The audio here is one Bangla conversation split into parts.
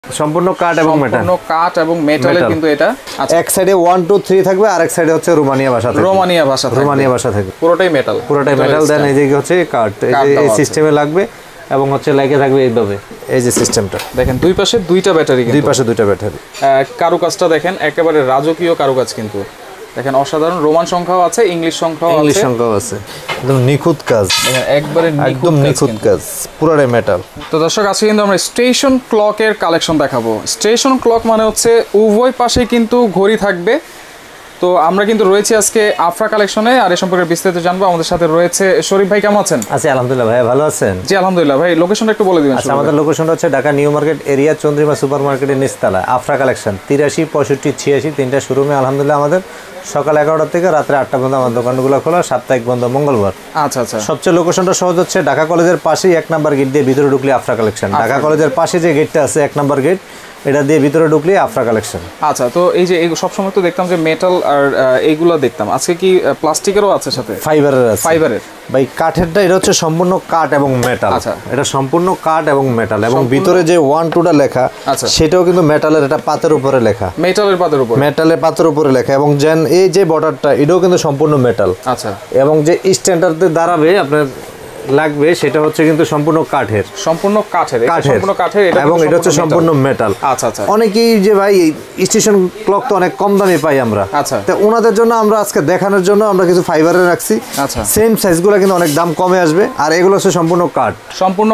সম্পূর্ণ কাঠ এবং মেটাল, সম্পূর্ণ কাঠ এবং মেটালের কিন্তু এটা। আচ্ছা, এক সাইডে 1 2 3 থাকবে, আর এক সাইডে হচ্ছে রোমানিয়া ভাষা থাকবে। রোমানিয়া ভাষা থাকবে, রোমানিয়া ভাষা থাকবে। পুরোটাই মেটাল, পুরোটাই মেটাল। দেন এই যে হচ্ছে কাঠ, এই সিস্টেমে লাগবে এবং হচ্ছে লাগে থাকবে এইভাবে। এই যে সিস্টেমটা দেখেন, দুই পাশে দুইটা ব্যাটারি, দুই পাশে দুইটা ব্যাটারি। কারুকাজটা দেখেন একেবারে রাজকীয় কারুকাজ কিন্তু দেখেন, অসাধারণ। রোমান সংখ্যাও আছে, ইংলিশ সংখ্যাও আছে, একদম নিখুঁত কাজ, একবারে একদম নিখুঁত কাজ, পুরোটাই মেটাল। তো দর্শক, আজকে কিন্তু আমরা স্টেশন ক্লকের কালেকশন দেখাবো। স্টেশন ক্লক মানে হচ্ছে উভয় পাশে কিন্তু ঘড়ি থাকবে। তো আমরা কিন্তু রয়েছি আজকে আফরা কালেকশনে, আর এই সম্পর্কে বিস্তারিত জানবো। আমাদের সাথে রয়েছে শরীফ ভাই, কেমন আছেন? আছি আলহামদুলিল্লাহ। ভাই ভালো আছেন? জি আলহামদুলিল্লাহ। ভাই লোকেশনটা একটু বলে দিবেন। আচ্ছা, আমাদের লোকেশনটা হচ্ছে Dhaka new market area, Chandrima super মার্কেটের নিচতলা, আফরা কালেকশন। 83 65 86 তিনটা শোরুমে আলহামদুলিল্লাহ আমাদের সকাল 11টা থেকে রাত্রে 8টা পর্যন্ত আমার দোকানগুলো খোলা, সাপ্তাহিক বন্ধ মঙ্গলবার। আচ্ছা আচ্ছা। সবচেয়ে লোকেশনটা সহজ হচ্ছে ঢাকা কলেজের পাশেই 1 নাম্বার গেট দিয়ে ভিতরে ঢুকলে আফরা কালেকশন। ঢাকা কলেজের পাশে যে গেটটা আছে 1 নাম্বার গেট, এটা দিয়ে ভিতরে ঢুকলে আফরা কালেকশন। আচ্ছা, তো এই যে সবসময় তো দেখতাম যে মেটাল আর এইগুলো দেখতাম, আজকে কি প্লাস্টিকেরও আছে সাথে? ফাইবারের আছে। ফাইবারের ভাই কাঠেরটা, এটা হচ্ছে সম্পূর্ণ কাঠ এবং মেটাল। আচ্ছা, এটা সম্পূর্ণ কাঠ এবং মেটাল, এবং ভিতরে যে 1 2টা লেখা, আচ্ছা, সেটাও কিন্তু মেটালের, এটা পাতের উপরে লেখা, মেটালের পাতের উপরে, মেটালের পাতের উপরে লেখা। এবং যেন এই যে বর্ডারটা, এটাও কিন্তু সম্পূর্ণ মেটাল। আচ্ছা, এবং যে স্ট্যান্ডার্ডে দাঁড়াবে আপনার লাগবে, সেটা হচ্ছে কিন্তু সম্পূর্ণ কাঠের, সম্পূর্ণ কাঠের, সম্পূর্ণ কাঠের, এবং এটা হচ্ছে সম্পূর্ণ মেটাল। আচ্ছা আচ্ছা। অনেকেই যে ভাই স্টেশন ক্লক তো অনেক কম দামে পাই আমরা, আচ্ছা, তো ওনাদের জন্য আমরা আজকে দেখানোর জন্য আমরা কিছু ফাইবারের রাখছি। আচ্ছা, সেম সাইজগুলো কিন্তু অনেক দাম কমে আসবে, আর এগুলো হচ্ছে সম্পূর্ণ কাঠ, সম্পূর্ণ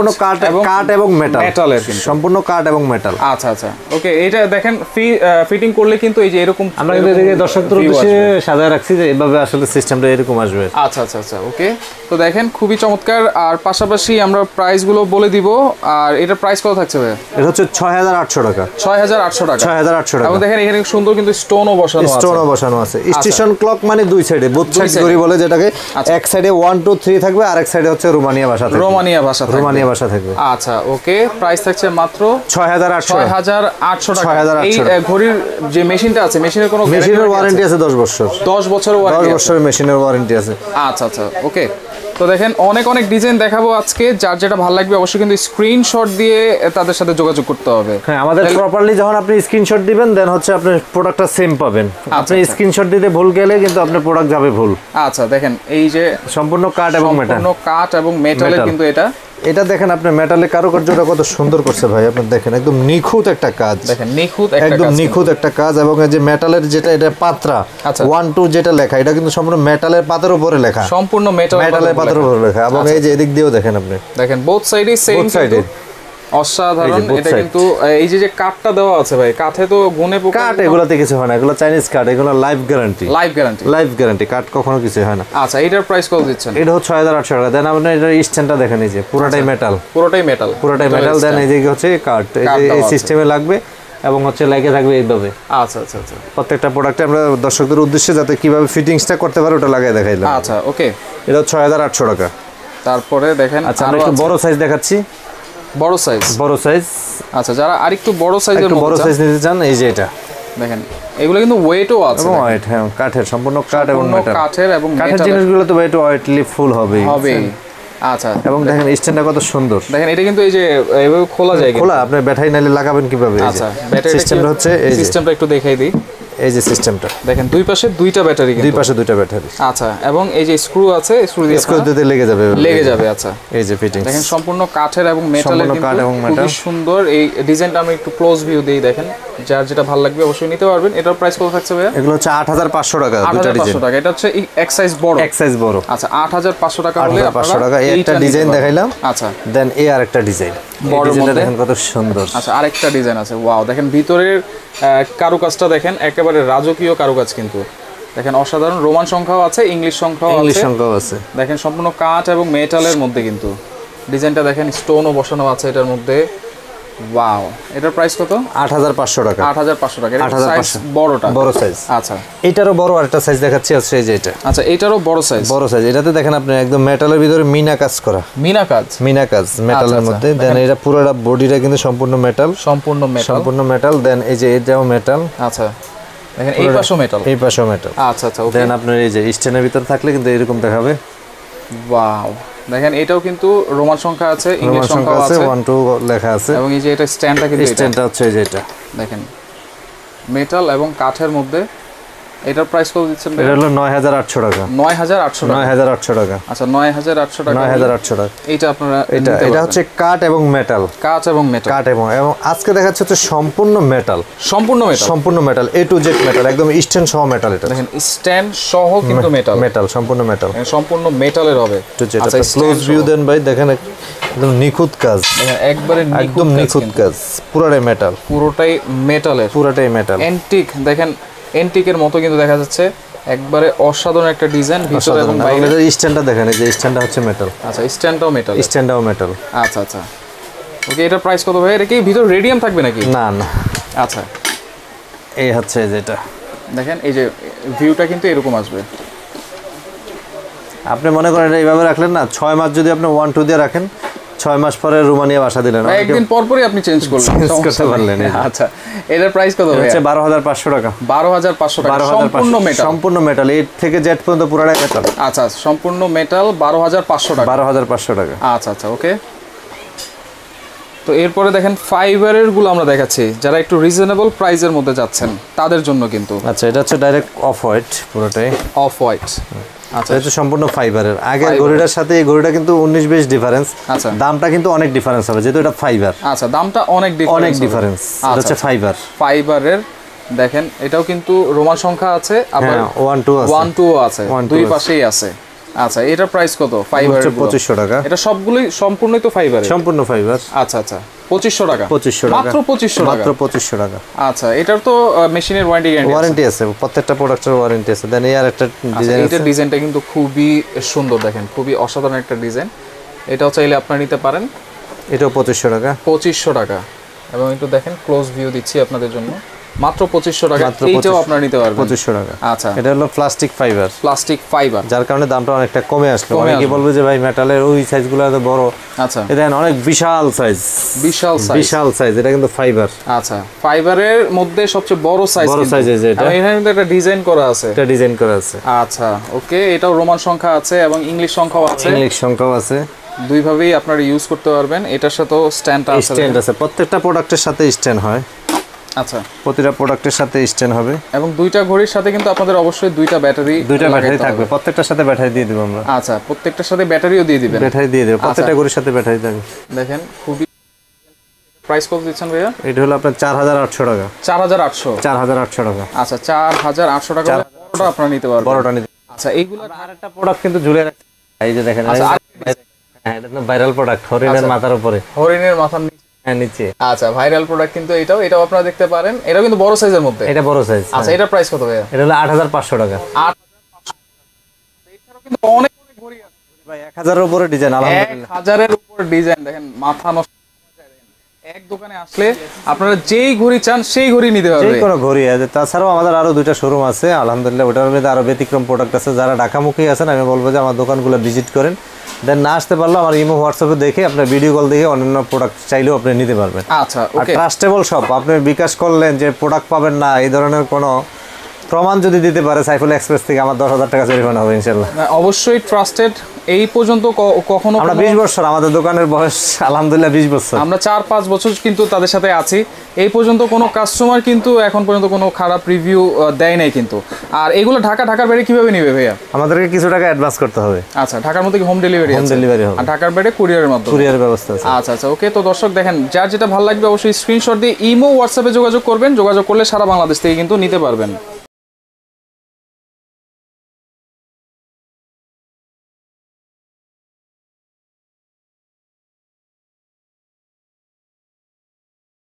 কাঠ এবং মেটাল, মেটালের সম্পূর্ণ কাঠ এবং মেটাল। আচ্ছা আচ্ছা, ওকে। এটা দেখেন ফিটিং করলে কিন্তু এই যে এরকম, আমরা কিন্তু এদিকে দর্শকদের উদ্দেশ্যে সাজায় রাখছি যে এভাবে আসলে সিস্টেমটা এরকম আসবে। আচ্ছা আচ্ছা আচ্ছা, ওকে। তো দেখেন খুবই চমৎকার। আর পাশাপাশি আমরা প্রাইসগুলো বলে দিব। আর এটার প্রাইস কত থাকছে ভাই? এটা হচ্ছে 6800 টাকা। 6800 টাকা, 6800 টাকা। এবং দেখেন এখানে সুন্দর কিন্তু স্টোনও বসানো আছে। স্টেশন ক্লক মানে দুই সাইডে, বুথ সাইড ঘড়ি বলে যেটাকে। এক সাইডে 1 2 3 থাকবে, আর এক সাইডে হচ্ছে রোমানিয়া ভাষা থাকবে। রোমানিয়া ভাষা থাকবে। আচ্ছা, ওকে। প্রাইস থাকছে মাত্র 6800 টাকা। এই ঘড়ির যে মেশিনটা আছে, মেশিনের কোনো ওয়ারেন্টি আছে 10 বছর। 10 বছর 10 বছরের মেশিনের ওয়ারেন্টি আছে। আচ্ছা আচ্ছা, ওকে। তো দেখেন অনেক অনেক ডিজাইন দেখাবো আজকে, যার যেটা ভালো লাগবে অবশ্যই কিন্তু স্ক্রিনশট দিয়ে তাদের সাথে যোগাযোগ করতে হবে। হ্যাঁ, আমাদের প্রপারলি যখন আপনি স্ক্রিনশট দিবেন, দেন হচ্ছে আপনি প্রোডাক্টটা সেম পাবেন। আপনি স্ক্রিনশট দিতে ভুল গেলে কিন্তু আপনার প্রোডাক্ট যাবে ভুল। আচ্ছা, দেখেন এই যে সম্পূর্ণ কাঠ এবং মেটাল, সম্পূর্ণ কাঠ এবং মেটালের কিন্তু এটা দেখেন আপনি মেটালের কারুকার্যটা কত সুন্দর করছে ভাই। আপনি দেখেন একদম নিখুঁত একটা কাজ, দেখেন একদম নিখুঁত একটা কাজ। এবং এই যে মেটালের যেটা, এটা পাত্রা 1 2 যেটা লেখা, এটা কিন্তু সম্পূর্ণ মেটালের পাতের উপরে লেখা, সম্পূর্ণ মেটালের পাতের উপরে লেখা। এবং এই যে এদিক দিয়েও দেখেন, আপনি দেখেন বোথ সাইডে সেম, অসাধারণ। এটা কিন্তু এই যে কাঠটা দেওয়া আছে ভাই, কাঠে তো গুনে পোকা, কাঠ এগুলাতে কিছু হয় না, এগুলো চাইনিজ কাঠ, এগুলো লাইফ গ্যারান্টি, লাইফ গ্যারান্টি, কাঠ কখনো কিছু হয় না। আচ্ছা, এটার প্রাইস কত দিচ্ছেন? এটা হচ্ছে 6800 টাকা। দেন আপনি এটা স্ট্যান্ডটা দেখেন, এই যে পুরোটাই মেটাল, দেন এই যে হচ্ছে কাঠ, এই সিস্টেমে লাগবে এবং হচ্ছে লাগে থাকবে এইভাবে। আচ্ছা আচ্ছা আচ্ছা, প্রত্যেকটা প্রোডাক্টে আমরা দর্শকদের উদ্দেশ্যে যাতে কিভাবে ফিটিংসটা করতে পারে ওটা লাগাই দেখাইলাম। আচ্ছা, ওকে। এটা 6800 টাকা। তারপরে দেখেন, আচ্ছা আমরা একটু বড় সাইজ দেখাচ্ছি। বড় সাইজ, আচ্ছা, যারা আরেকটু বড় সাইজের নিতে চান, এই যে এটা দেখেন, এগুলো কিন্তু ওয়েটও আছে, ওয়েট, হ্যাঁ, কাঠের, সম্পূর্ণ কাঠ এবং মেটাল। কাঠের জিনিসগুলো তো ওয়েট ওয়েটলি ফুল হবে। আচ্ছা, এবং দেখেন স্ট্যান্ডটা কত সুন্দর। দেখেন এটা কিন্তু এই যে এভাবে খোলা যায়, খোলা, আপনি ব্যাটারি নাইলে লাগাবেন কিভাবে? আচ্ছা, ব্যাটারি সিস্টেমটা হচ্ছে, এই সিস্টেমটা একটু দেখাই দিই। এই যে সিস্টেমটা দেখেন, দুই পাশে দুইটা ব্যাটারি, আচ্ছা, এবং এই যে স্ক্রু আছে, স্ক্রু দিয়ে লেগে যাবে। আচ্ছা, এই যে ফিটিংস দেখেন, সম্পূর্ণ কাঠের এবং মেটালের, খুবই সুন্দর। এই ডিজাইনটা আমি একটু ক্লোজ ভিউ দেই, দেখেন, যার যেটা ভালো লাগবে অবশ্যই নিতে পারবেন। এটার প্রাইস কত থাকছে ভাইয়া? এগুলো হচ্ছে 8500 টাকা, দুটো ডিজাইন। 8500 টাকা। এটা হচ্ছে এক সাইজ বড়। আচ্ছা, 8500 টাকা হলে আপনারা একটা ডিজাইন দেখাইলাম। আচ্ছা, দেন এই আরেকটা ডিজাইন, ডিজাইনটা দেখেন কত সুন্দর। আচ্ছা, আরেকটা ডিজাইন আছে, ওয়াও। দেখেন ভিতরের কারুকাজটা দেখেন, একেবারে রাজকীয় কারুকাজ কিন্তু দেখেন, অসাধারণ। রোমান সংখ্যাও আছে, ইংলিশ সংখ্যাও আছে। দেখেন সম্পূর্ণ কাঠ এবং মেটালের মধ্যে কিন্তু ডিজাইনটা দেখেন, স্টোনও বসানো আছে এটার মধ্যে। ওয়াও, এটার প্রাইস কত? 8500 টাকা। 8500 টাকা। এটা সাইজ বড় সাইজ। আচ্ছা, এটারও বড় আরেকটা সাইজ দেখাচ্ছি, আছে এই যে এটা। আচ্ছা, এটারও বড় সাইজ। এটাতে দেখেন আপনি একদম মেটালের ভিতরে মিনা কাজ করা, মিনা কাজ মেটালের মধ্যে। দেন এটা পুরোটা বডিটা কিন্তু সম্পূর্ণ মেটাল। দেন এই যে এটাও মেটাল। আচ্ছা, দেখেন এই পাশেও মেটাল। আচ্ছা আচ্ছা, ওকে। দেন আপনার এই যে স্ট্যান্ডের ভিতর থাকলে কিন্তু এরকম দেখাবে। ওয়াও, দেখেন এটাও কিন্তু রোমান সংখ্যা আছে, ইংলিশ সংখ্যা আছে, 1 2 লেখা আছে। এবং এই যে এটা স্ট্যান্ডটা কিন্তু স্ট্যান্ডটা হচ্ছে এই যে এটা দেখেন মেটাল এবং কাঠের মধ্যে। এটার প্রাইস কত দিচ্ছেন? এটা হলো 9800 টাকা। 9800 টাকা। 9800 টাকা। আচ্ছা 9800 টাকা। 9800 টাকা। এটা আপনারা এটা হচ্ছে কাঠ এবং মেটাল। কাঠ এবং মেটাল। কাঠ এবং আজকে দেখাচ্ছে হচ্ছে সম্পূর্ণ মেটাল। সম্পূর্ণ মেটাল। সম্পূর্ণ metal, A to Z metal, একদম স্ট্যান্ড সহ মেটাল। এটা দেখেন স্ট্যান্ড সহ কিন্তু মেটাল। মেটাল, সম্পূর্ণ মেটাল। সম্পূর্ণ মেটালের হবে। আচ্ছা ক্লোজ ভিউ দেন ভাই, দেখেন একদম নিখুঁত কাজ। দেখেন একবারে একদম নিখুঁত কাজ, পুরোটাই মেটাল। পুরোটাই মেটালের। পুরোটাই মেটাল। অ্যান্টিক, দেখেন অ্যান্টিকের মতো কিন্তু দেখা যাচ্ছে, একবারে অসাধারণ একটা ডিজাইন ভিতরে এবং বাইরে। এর স্ট্যান্ডটা দেখেন, এই যে স্ট্যান্ডটা হচ্ছে মেটাল। আচ্ছা স্ট্যান্ডটাও মেটাল। স্ট্যান্ডটাও মেটাল। আচ্ছা আচ্ছা ওকে, এটার প্রাইস কত ভাই? এটা কি ভিতর রেডিয়াম থাকবে নাকি? না না। আচ্ছা এই হচ্ছে যেটা দেখেন, এই যে ভিউটা কিন্তু এরকম আসবে। আপনি মনে করেন এটা এইভাবে রাখলেন না, 6 মাস যদি আপনি 1 2 দিয়ে রাখেন, 6 মাস পরে রোমানিয়া বাসা দিলেন, একদিন পর পরই আপনি চেঞ্জ করতে পারলেন। আচ্ছা এটার প্রাইস কত ভাই? হচ্ছে 12500 টাকা। 12500 টাকা সম্পূর্ণ মেটাল। সম্পূর্ণ মেটাল, এ থেকে জেড পর্যন্ত পুরোটাই মেটাল। আচ্ছা সম্পূর্ণ মেটাল, 12500 টাকা। 12500 টাকা। আচ্ছা আচ্ছা ওকে। তো এরপরে দেখেন ফাইবারের গুলো আমরা দেখাচ্ছি, যারা একটু রিজনেবল প্রাইসের মধ্যে যাচ্ছেন তাদের জন্য কিন্তু। আচ্ছা এটা হচ্ছে ডাইরেক্ট অফ হোয়াইট, পুরোটাই অফ হোয়াইট। আচ্ছা এটা সম্পূর্ণ ফাইবারের। আগের ঘড়িটার সাথে এই ঘড়িটা কিন্তু 19-20 ডিফারেন্স। আচ্ছা দামটা কিন্তু অনেক ডিফারেন্স হবে, যেহেতু এটা ফাইবার। আচ্ছা দামটা অনেক ডিফারেন্স। এটা হচ্ছে ফাইবার। ফাইবারের দেখেন এটাও কিন্তু রোমান সংখ্যা আছে, আবার 1 2 আছে। 1 2 আছে, দুই পাশেই আছে। আচ্ছা এটার প্রাইস কত? ফাইবারের 2500 টাকা। এটা সবগুলোই সম্পূর্ণই তো ফাইবারের? সম্পূর্ণ ফাইবার। আচ্ছা আচ্ছা 2500 টাকা। 2500 টাকা, মাত্র 2500 টাকা। মাত্র 2500 টাকা। আচ্ছা এটার তো মেশিনের ওয়ারেন্টি আছে, প্রত্যেকটা প্রোডাক্টের ওয়ারেন্টি আছে। দেন এর একটা ডিজাইন আছে, এটার ডিজাইনটা কিন্তু খুবই সুন্দর, দেখেন খুবই অসাধারণ একটা ডিজাইন। এটাও চাইলে আপনারা নিতে পারেন। এটাও 2500 টাকা। 2500 টাকা। এবং একটু দেখেন ক্লোজ ভিউ দিচ্ছি আপনাদের জন্য, মাত্র 2500 টাকা। এইটাও আপনারা নিতে পারবেন 2500 টাকা। আচ্ছা এটা হলো প্লাস্টিক ফাইবার। প্লাস্টিক ফাইবার, যার কারণে দামটা অনেকটা কমে আসলো। অনেকে বলবে যে ভাই মেটালের ওই সাইজগুলো এত বড়। আচ্ছা এটা অনেক বিশাল সাইজ। বিশাল সাইজ, এটা কিন্তু ফাইবার। আচ্ছা ফাইবারের মধ্যে সবচেয়ে বড় সাইজ। বড় সাইজ এই যে এটা। এখানে কিন্তু একটা ডিজাইন করা আছে। এটা ডিজাইন করা আছে। আচ্ছা ওকে, এটাও রোমান সংখ্যা আছে এবং ইংলিশ সংখ্যাও আছে। ইংলিশ সংখ্যাও আছে। দুইভাবেই আপনারা ইউজ করতে পারবেন। এটার সাথেও স্ট্যান্ড আছে। স্ট্যান্ড আছে, প্রত্যেকটা প্রোডাক্টের সাথে স্ট্যান্ড হয়। আচ্ছা প্রতিটা প্রোডাক্টের সাথে স্ট্যান্ড হবে। এবং দুইটা ঘড়ির সাথে কিন্তু আপনাদের অবশ্যই দুইটা ব্যাটারি থাকবে। প্রত্যেকটার সাথে ব্যাটারি দিয়ে দেব আমরা। আচ্ছা প্রত্যেকটার সাথে ব্যাটারিও দিয়ে দিবেন। ব্যাটারি দিয়ে দেব, প্রত্যেকটা ঘড়ির সাথে ব্যাটারি থাকবে। দেখেন খুবই। প্রাইস কত দিচ্ছেন ভাইয়া? এটা হলো আপনার 4800 টাকা। 4800 টাকা। আচ্ছা 4800 টাকা। বড়টা আপনারা নিতে পারবেন। বড়টা নিতে। আচ্ছা এইগুলো আরেকটা প্রোডাক্ট কিন্তু ঝুলে রাখছে, এই যে দেখেন। হ্যাঁ এটা তো ভাইরাল প্রোডাক্ট, হরিণের মাথার উপরে। হরিণের মাথার নিচে। আচ্ছা ভাইরাল প্রোডাক্ট কিন্তু এটাও আপনারা দেখতে পারেন। এটাও কিন্তু বড় সাইজের মধ্যে। এটা বড় সাইজ। আচ্ছা এটার প্রাইস কত ভাইয়া? এটা হলো 8500 টাকা। 8500। এছাড়াও কিন্তু অনেক ঘড়ি আছে ভাই, 1000 এর উপরে ডিজাইন। আলহামদুলিল্লাহ 1000 এর উপরে ডিজাইন। দেখেন মাথা নষ্ট। এক দোকানে আসলে আপনারা যেই ঘড়ি চান সেই ঘড়ি নিতে পারবেন, যে কোনো ঘড়ি আছে। তাছাড়াও আমাদের আরো দুইটা শোরুম আছে আলহামদুলিল্লাহ, ওটার মধ্যে আরো ব্যতিক্রম প্রোডাক্ট আছে। যারা ঢাকামুখী আছেন আমি বলবো যে আমার দোকানগুলো ভিজিট করেন। দেন না আসতে পারলো আমার ইমো হোয়াটসঅ্যাপে দেখে আপনার ভিডিও কল দেখে অন্যান্য প্রোডাক্ট চাইলেও আপনি নিতে পারবেন। আচ্ছা ওকে। Trustable shop. আপনি বিকাশ করলেন যে প্রোডাক্ট পাবেন না, এই ধরনের কোনো প্রমাণ যদি দিতে পারে সাইফুল এক্সপ্রেস থেকে, আমার 10,000 টাকা জরিমানা হবে ইনশাআল্লাহ। অবশ্যই ট্রাস্টেড। এই পর্যন্ত কখনো আমরা 20 বছর, আমাদের দোকানের বয়স আলহামদুলিল্লাহ 20 বছর। আমরা 4-5 বছর কিন্তু তাদের সাথে আছি। এই পর্যন্ত কোনো কাস্টমার কিন্তু এখন পর্যন্ত কোনো খারাপ রিভিউ দেয় নাই কিন্তু। আর এগুলো ঢাকার বাইরে কিভাবে নেবে ভাইয়া? আমাদেরকে কিছু টাকা অ্যাডভান্স করতে হবে। আচ্ছা ঢাকার মধ্যে কি হোম ডেলিভারি আছে? হোম ডেলিভারি হবে। আর ঢাকার বাইরে কুরিয়ারের মাধ্যমে? কুরিয়ারের ব্যবস্থা আছে। আচ্ছা আচ্ছা ওকে। তো দর্শক দেখেন, যার যেটা ভালো লাগবে অবশ্যই স্ক্রিনশট দিয়ে ইমো হোয়াটসঅ্যাপে যোগাযোগ করবেন। যোগাযোগ করলে সারা বাংলাদেশ থেকে কিন্তু নিতে পারবেন।